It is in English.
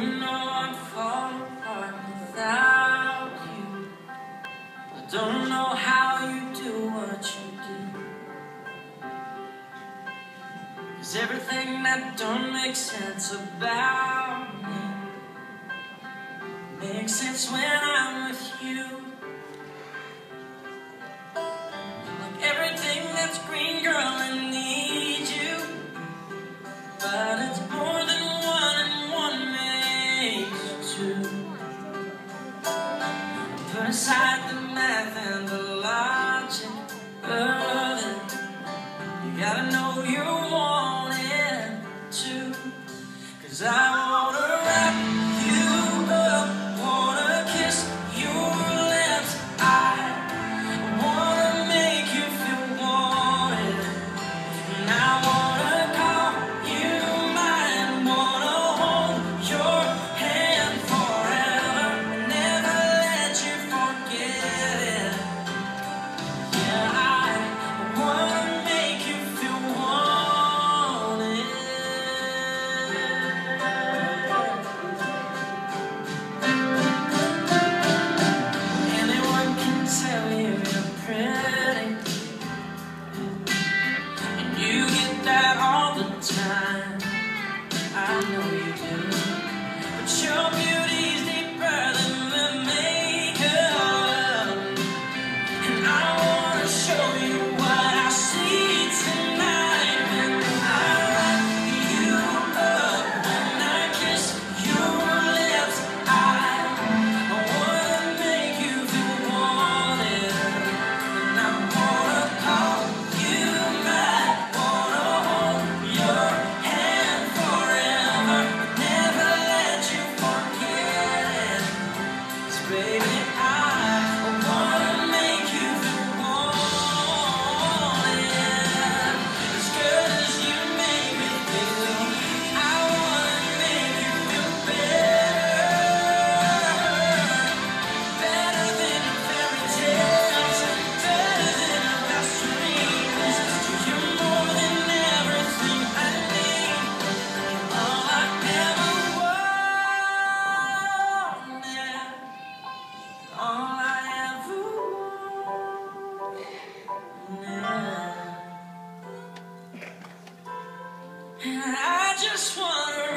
You know I'm falling apart without you. I don't know how you do what you do. 'Cause everything that don't make sense about me makes sense when I'm with you. Like everything that's green, girl, I need you. But it's more than one and one makes two. Put aside the math and the logic of it. You gotta know you want it too. 'Cause I wanna wrap you up, wanna kiss your lips. I wanna make you feel wanted. And I wanna call you mine, wanna hold your hand forever, never let you forget it. Yeah, I wanna make you feel wanted. Anyone can tell you you're pretty, and you get that all the time. I know you do. But your beauty's deeper than the makeup, and I wanna show you what I see tonight when I wrap you up, when I kiss your lips. I wanna make you feel wanted, and I wanna call you mine, wanna hold your hand forever, never let you forget it. 'Cause baby, I wanna make you feel wanted. As good as you make me feel, I wanna make you feel better. Better than fairy tales, better than our best dreams. You're more than everything I need, all I ever wanted, all I ever wanted. And I just wanna